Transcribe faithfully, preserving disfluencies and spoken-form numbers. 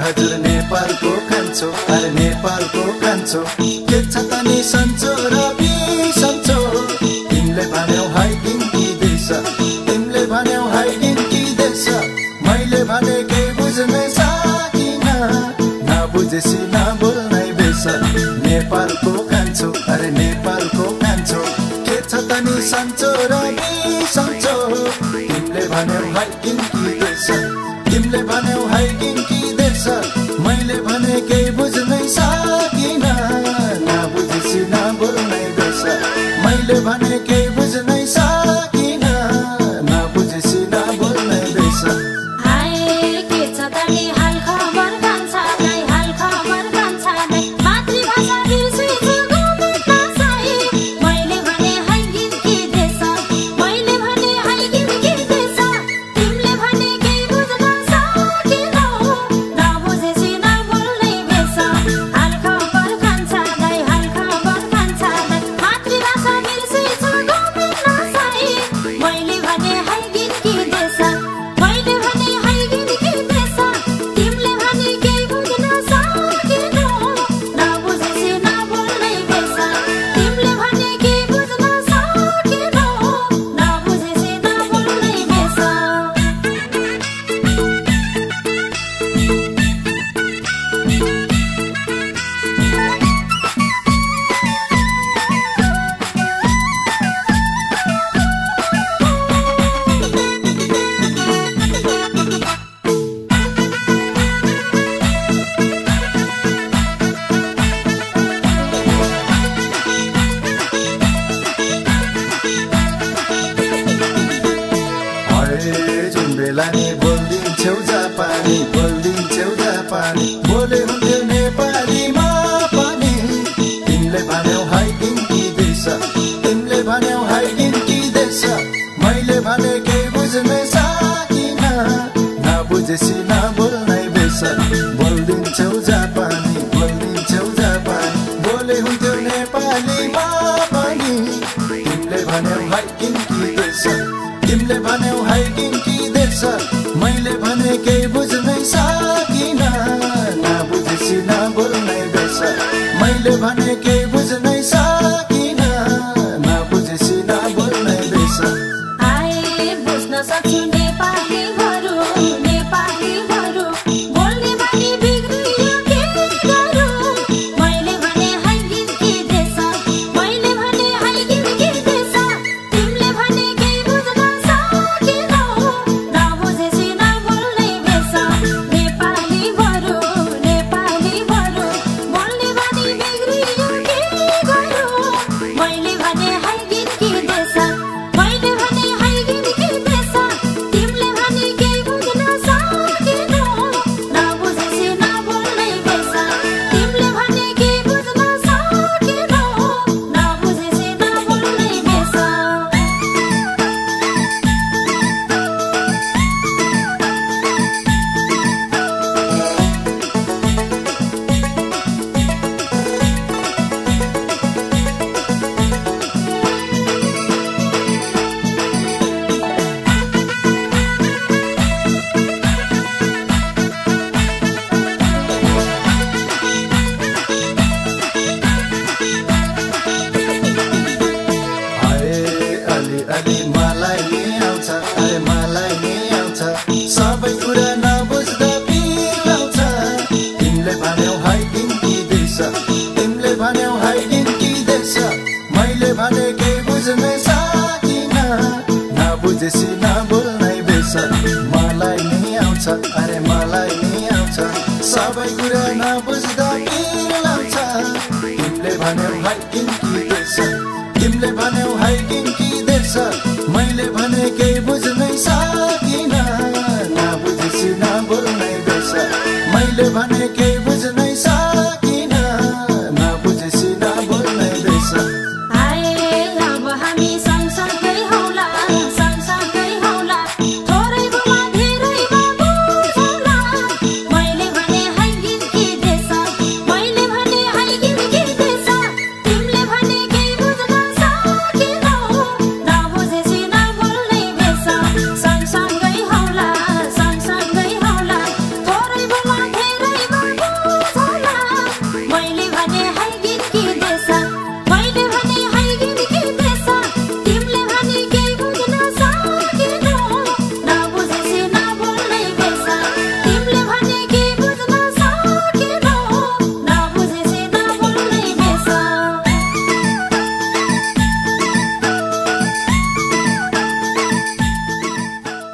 हजुर नेपालको कान्छो अरे नेपालको कान्छो के छ त नि सन्चो र बिसन्चो तिमीले भन्यौ हाइ किन्की देश तिमीले भन्यौ हाइ किन्की देश मैले भने केही बुझ्नै सकिन नबुझेसी नबोल्नै बेस नेपालको कान्छो अरे नेपालको कान्छो के छ त नि सन्चो र बिसन्चो तिमीले भन्यौ हाइ किन्की देश तिमीले भन्यौ हाइ किन्की देश मैले भने केही बुझ्नै सकिन नबुझेसी नबोल्नै बेस मैले भने केही बुझ्नै सकिन नबुझेसी नबोल्नै बेस बेलानी बोलिदिन्छौ जापानी बोलिदिन्छौ जापानी बोले हुन्थ्यो नेपालीमा पनि तिमीले भन्यौ हाइ किन्की देश तिमीले भन्यौ हाइ किन्की देश मैले भने केही बुझ्नै सकिन नबुझेसी नबोल्नै बेस बोलिदिन्छौ जापानी बोलिदिन्छौ जापानी बोले हुन्थ्यो नेपालीमा पनि तिमीले भन्यौ हाइ किन्की देश तिमीले भन्यौ हाइ किन्की देश मैले भने केही बुझ्नै सकिन नबुझेसी नबोल्नै बेस मैले भने केही बुझ्नै सकिन नबुझेसी नबोल्नै बेस आए बुझ्न सक्छु नेपालीहरु नेपालीहरु बोल्ने बानी बिग्रियो के गरौँ मैले भने हाइ किन्की देश मैले भने हाइ किन्की देश तिमीले भने केही बुझ्न सकिनौ नबुझेसी नबोल्नै बेस नेपालीहरु नेपालीहरु बोल्ने बानी बिग्रियो के गरौँ मैले भने हाइ किन्की देश मैले भने हाइ किन्की देश तिमीले भने केही बुझ्न सकिनौ नबुझेसी नबोल्नै बेस तिमीले भने केही बुझ्न सकिनौ नबुझेसी नबोल्नै बेस आए अलि अलि मलाई नि आउँछ अरे मलाई नि आउँछ सबै कुरा नबुझ्दा पिलाउँछ तिमीले भन्यौ हाइ किन्की देश तिमीले भन्यौ हाइ किन्की देश मैले भने केही बुझ्नै सकिन नबुझेसी नबोल्नै बेस मलाई नि आउँछ अरे मलाई नि आउँछ सबै कुरा नबुझ्दा पिलाउँछ तिमीले भन्यौ हाइ किन्की देश तिमीले भन्यौ हाइ किन्की देश मैले भने केही बुझ्नै सकिन नबुझेसी नबोल्नै बेस मैले भने केही